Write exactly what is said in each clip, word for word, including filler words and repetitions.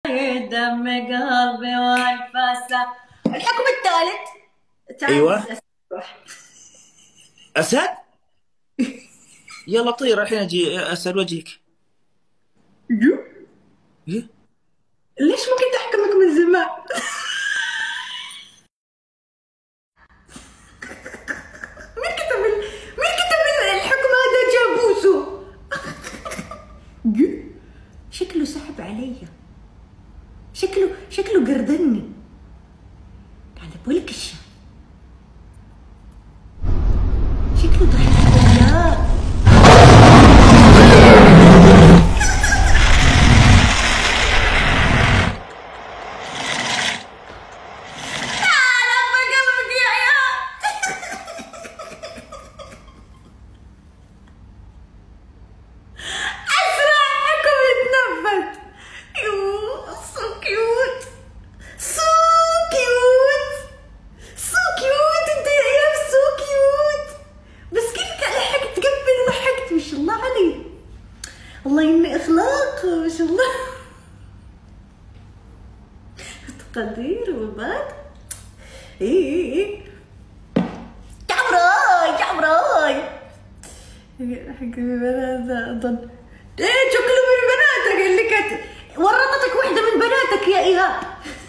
دم قلبي والفاسة. الحكم الثالث. ايوه. اسد. يلا طير الحين اجي اسال وجهك. جو إيه؟ ليش ما كنت احكمك من زمان؟ مين كتب ال... مين كتب الحكم هذا جابوسه؟ جو شكله سحب علي، شكله شكله قردني. قاعد بقولك الشام شكله ضحك عليا. والله اني اخلاق ما شاء الله. تقدير وبعد اي اي اي جعبراي جعبراي حق بنات اظن. ايه شكله من بناتك اللي كانت ورطتك واحده من بناتك يا ايهاب.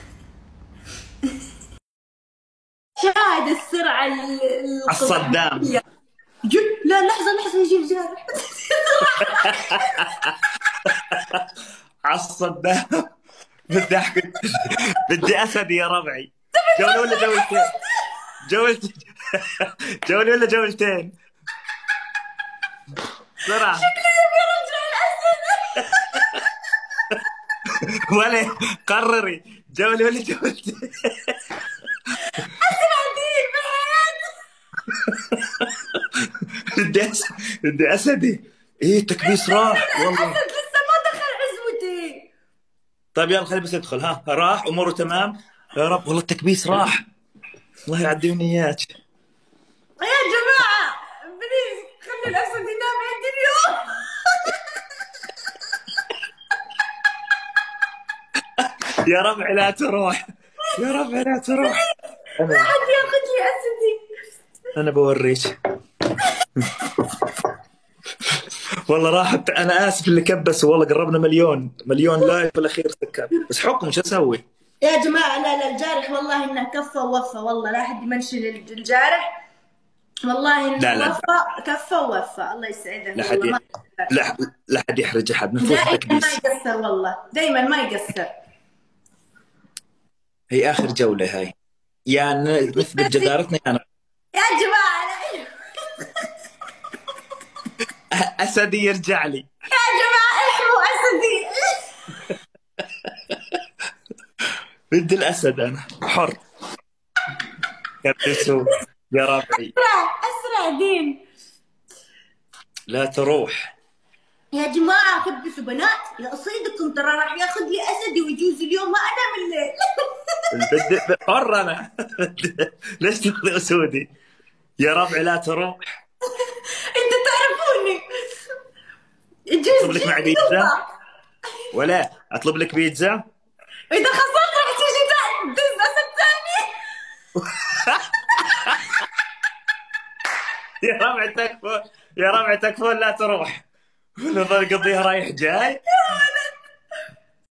شاهد السرعه الصدام. جد لا لحظه لحظه نجيب جارح. عالصدام. بدي احكي. بدي اسد يا ربعي. جولة ولا جولتين؟ جولتين. جولة ولا جولتين؟ بسرعة. شكلي يبي رجع الاسد. ولا قرري جولة ولا جولتين؟ اسد عديل بالحياه. بدي اسد. بدي اسدي. ايه التكبيس راح والله. الاسد لسه ما دخل عزوتي. طيب يلا خلي بس يدخل. ها راح اموره تمام. يا رب والله التكبيس راح. الله يعديني اياك. يا جماعة بليز خلي الأسد ينام عندي اليوم. يا ربعي لا تروح. يا ربعي لا تروح. لا حد ياخذ لي أسدي. أنا بوريك. والله راحت. أنا آسف اللي كبس والله قربنا مليون مليون لايف بالأخير سكر بس حكم شو أسوي؟ يا جماعة لا لا الجارح والله إنه كفى ووفى والله لا أحد يمنشن الجارح والله إنه لا لا وفى كفى ووفى الله يسعده. لا حد ي... لا لا حد يحرج أحد نفوز دائما تكبيس. ما يقصر والله دائما ما يقصر. هي آخر جولة هاي يا نثبت جدارتنا يا أنا. يا جماعة لا. أسدي يرجع لي. يا جماعة احموا أسدي. بدي الأسد أنا حر. كبسوا يا ربعي. أسرع أسرع دين. لا تروح. يا جماعة كبسوا بنات يا أصيدكم ترى راح ياخذ لي أسدي ويجوز اليوم ما أنام الليل. بدي حر أنا. ليش تاخذي أسودي؟ يا ربعي لا تروح. أنتوا تعرفوني. اطلب لك معي بيتزا ولا اطلب لك بيتزا؟ إذا خسرت راح تيجي تدز أسد ثاني. يا ربعي تكفون. يا ربعي تكفون لا تروح. نظل قضيها رايح جاي.